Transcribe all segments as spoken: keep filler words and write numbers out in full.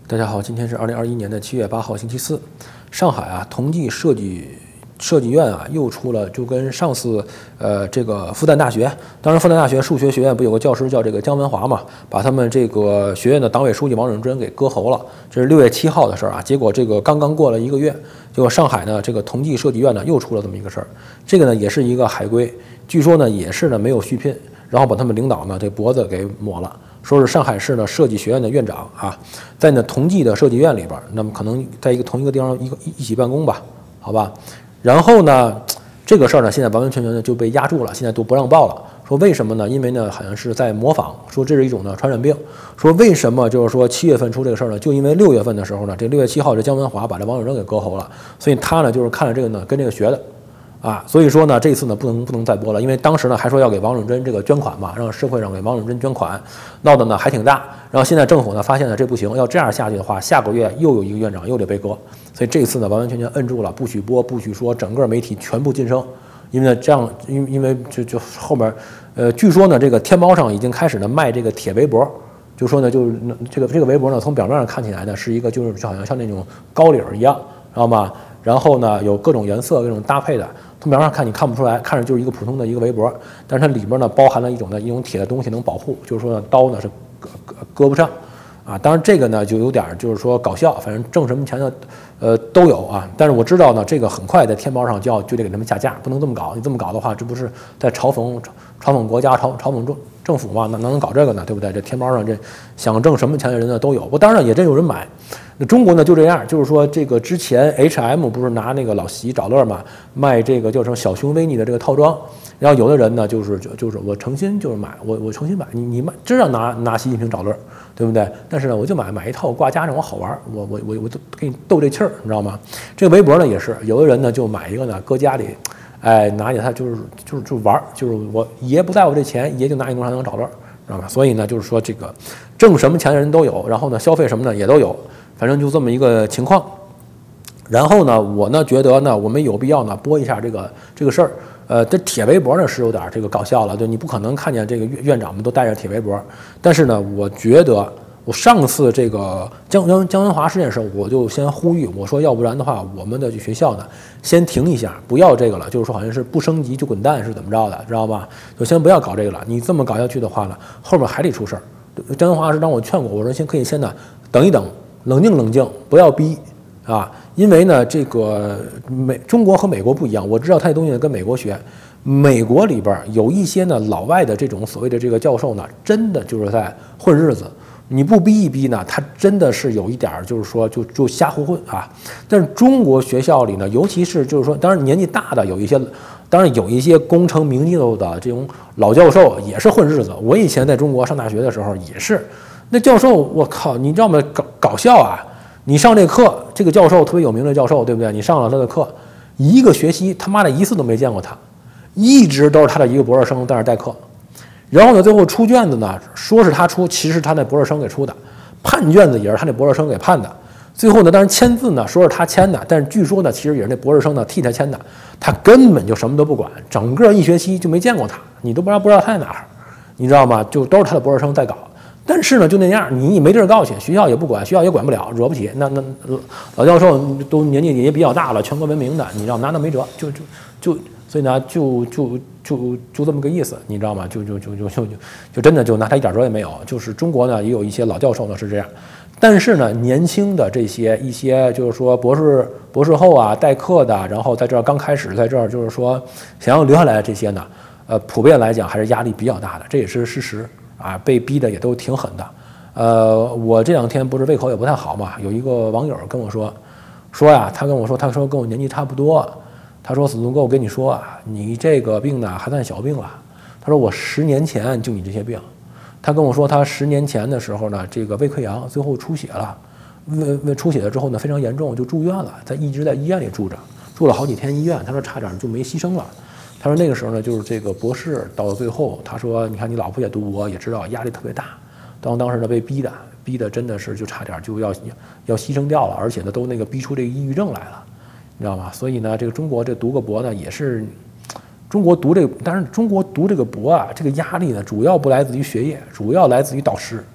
大家好，今天是二零二一年的七月八号，星期四。上海啊，同济设计设计院啊，又出了，就跟上次呃这个复旦大学，当然复旦大学数学学院不有个教师叫这个姜文华嘛，把他们这个学院的党委书记王忍珍给割喉了。这是六月七号的事儿啊。结果这个刚刚过了一个月，结果上海呢这个同济设计院呢又出了这么一个事儿。这个呢也是一个海归，据说呢也是呢没有续聘，然后把他们领导呢这脖子给抹了。说是上海市呢设计学院的院长啊，在那同济的设计院里边，那么可能在一个同一个地方一个一起办公吧，好吧。然后呢，这个事儿呢现在完完全全的就被压住了，现在都不让报了。说为什么呢？因为呢好像是在模仿，说这是一种呢传染病。说为什么就是说七月份出这个事儿呢？就因为六月份的时候呢，这六月七号这姜文华把这王忍珍给割喉了，所以他呢就是看了这个呢跟这个学的。啊，所以说呢，这次呢不能不能再播了，因为当时呢还说要给王忍珍这个捐款嘛，让社会上给王忍珍捐款，闹得呢还挺大。然后现在政府呢发现呢这不行，要这样下去的话，下个月又有一个院长又得被割，所以这次呢完完全全摁住了，不许播，不许说，整个媒体全部噤声。因为呢这样，因因为就就后面，呃，据说呢这个天猫上已经开始呢卖这个铁围脖，就说呢就是这个这个围脖呢从表面上看起来呢是一个就是好像像那种高领一样，知道吗？然后呢有各种颜色、各种搭配的。从表面上看你看不出来，看着就是一个普通的一个围脖，但是它里边呢包含了一种呢一种铁的东西能保护，就是说呢刀呢是割割割不上，啊，当然这个呢就有点就是说搞笑，反正挣什么钱的，呃都有啊。但是我知道呢这个很快在天猫上就要就得给他们下架，不能这么搞，你这么搞的话，这不是在嘲讽嘲讽国家、嘲嘲讽政政府吗？那能搞这个呢，对不对？这天猫上这想挣什么钱的人呢都有，不当然也真有人买。那中国呢就这样，就是说这个之前 H M 不是拿那个老习找乐嘛，卖这个叫什么小熊维尼的这个套装，然后有的人呢就是就就是我诚心就是买，我我诚心买，你你买知道拿拿习近平找乐，对不对？但是呢我就买买一套挂家让我好玩，我我我我都给你逗这气儿，你知道吗？这个围脖呢也是，有的人呢就买一个呢搁家里，哎拿起它就是就是就玩，就是我爷不在乎这钱，爷就拿一东西能找乐，知道吗？所以呢就是说这个挣什么钱的人都有，然后呢消费什么的也都有。反正就这么一个情况，然后呢，我呢觉得呢，我们有必要呢播一下这个这个事儿。呃，这铁围脖呢是有点这个搞笑了，对，你不可能看见这个院长们都带着铁围脖。但是呢，我觉得我上次这个姜姜姜文华事件时候，我就先呼吁我说，要不然的话，我们的学校呢先停一下，不要这个了，就是说好像是不升级就滚蛋是怎么着的，知道吗？就先不要搞这个了。你这么搞下去的话呢，后面还得出事儿。姜文华是让我劝过，我说先可以先呢等一等。冷静冷静，不要逼啊！因为呢，这个美中国和美国不一样，我知道他的东西跟美国学。美国里边有一些呢老外的这种所谓的这个教授呢，真的就是在混日子。你不逼一逼呢，他真的是有一点就是说就就瞎胡混啊。但是中国学校里呢，尤其是就是说，当然年纪大的有一些，当然有一些功成名就的这种老教授也是混日子。我以前在中国上大学的时候也是。那教授，我靠，你知道吗？搞搞笑啊！你上这课，这个教授特别有名的教授，对不对？你上了他的课，一个学期他妈的一次都没见过他，一直都是他的一个博士生在那代课。然后呢，最后出卷子呢，说是他出，其实他那博士生给出的；判卷子也是他那博士生给判的。最后呢，当然签字呢，说是他签的，但是据说呢，其实也是那博士生呢替他签的。他根本就什么都不管，整个一学期就没见过他，你都不知道不知道他在哪儿，你知道吗？就都是他的博士生在搞。但是呢，就那样，你也没地儿告去，学校也不管，学校也管不了，惹不起。那那老教授都年纪也比较大了，全国闻名的，你知道拿他没辙，就就就，所以呢，就就就就这么个意思，你知道吗？就就就就就就就真的就拿他一点辙也没有。就是中国呢，也有一些老教授呢是这样，但是呢，年轻的这些一些就是说博士博士后啊，代课的，然后在这儿刚开始在这儿就是说想要留下来的这些呢，呃，普遍来讲还是压力比较大的，这也是事实。啊，被逼的也都挺狠的，呃，我这两天不是胃口也不太好嘛，有一个网友跟我说，说呀，他跟我说，他说跟我年纪差不多，他说子东哥，我跟你说啊，你这个病呢还算小病了，他说我十年前就你这些病，他跟我说他十年前的时候呢，这个胃溃疡最后出血了，胃胃出血了之后呢非常严重，就住院了，他一直在医院里住着，住了好几天医院，他说差点就没牺牲了。他说那个时候呢，就是这个博士到了最后，他说你看你老婆也读博，也知道压力特别大，当当时呢被逼的，逼的真的是就差点就要要牺牲掉了，而且呢都那个逼出这个抑郁症来了，你知道吗？所以呢，这个中国这读个博呢也是，中国读这个，当然中国读这个博啊，这个压力呢主要不来自于学业，主要来自于导师，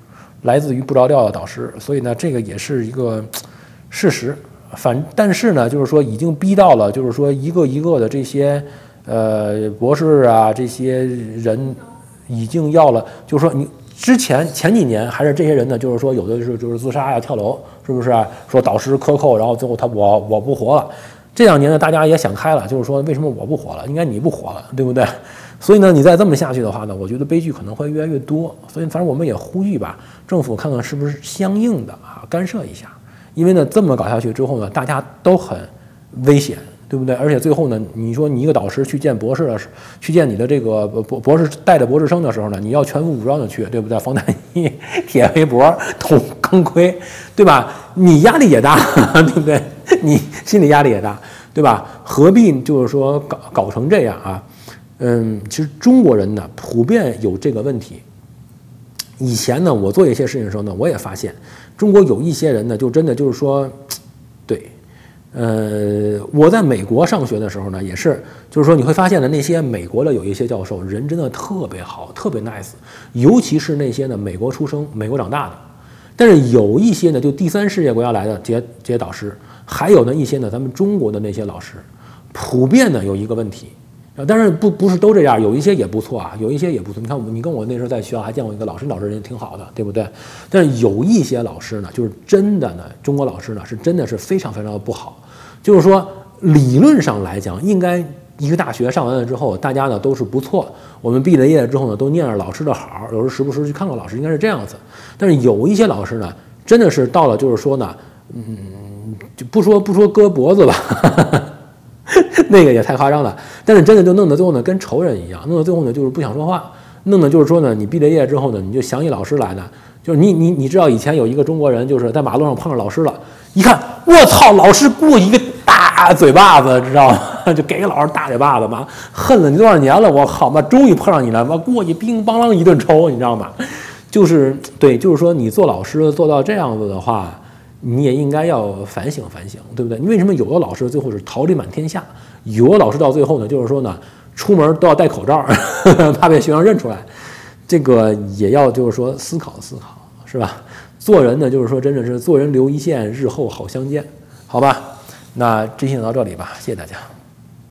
来自于不着调的导师，所以呢，这个也是一个事实。反但是呢，就是说已经逼到了，就是说一个一个的这些呃博士啊，这些人已经要了，就是说你。之前前几年还是这些人呢，就是说有的是就是自杀呀、跳楼，是不是、啊？说导师克扣，然后最后他我我不活了。这两年呢，大家也想开了，就是说为什么我不活了？应该你不活了，对不对？所以呢，你再这么下去的话呢，我觉得悲剧可能会越来越多。所以反正我们也呼吁吧，政府看看是不是相应的啊干涉一下，因为呢这么搞下去之后呢，大家都很危险。对不对？而且最后呢，你说你一个导师去见博士的时，去见你的这个博博士带着博士生的时候呢，你要全副武装的去，对不对？防弹衣、铁围脖、铜钢盔，对吧？你压力也大，对不对？你心理压力也大，对吧？何必就是说搞搞成这样啊？嗯，其实中国人呢，普遍有这个问题。以前呢，我做一些事情的时候呢，我也发现中国有一些人呢，就真的就是说，对。呃，我在美国上学的时候呢，也是，就是说你会发现呢，那些美国的有一些教授人真的特别好，特别 nice， 尤其是那些呢美国出生、美国长大的。但是有一些呢，就第三世界国家来的这些这些导师，还有呢一些呢咱们中国的那些老师，普遍呢有一个问题，但是不不是都这样，有一些也不错啊，有一些也不错。你看我，你跟我那时候在学校还见过一个老师，老师人挺好的，对不对？但是有一些老师呢，就是真的呢，中国老师呢是真的是非常非常的不好。就是说，理论上来讲，应该一个大学上完了之后，大家呢都是不错。我们毕了业之后呢，都念着老师的好，有时候时不时去看看老师，应该是这样子。但是有一些老师呢，真的是到了就是说呢，嗯，就不说不说割脖子吧，呵呵那个也太夸张了。但是真的就弄得最后呢，跟仇人一样，弄到最后呢就是不想说话，弄的就是说呢，你毕了业之后呢，你就想起老师来呢。就是你你你知道以前有一个中国人，就是在马路上碰上老师了，一看我操，老师过一个大嘴巴子，知道吗？就给老师大嘴巴子嘛，恨了你多少年了，我好嘛，终于碰上你了，妈过去乒乓啷一顿抽，你知道吗？就是对，就是说你做老师做到这样子的话，你也应该要反省反省，对不对？你为什么有的老师最后是桃李满天下，有的老师到最后呢，就是说呢，出门都要戴口罩，怕被学生认出来。这个也要就是说思考思考，是吧？做人呢，就是说真的是做人留一线，日后好相见，好吧？那这期就到这里吧，谢谢大家。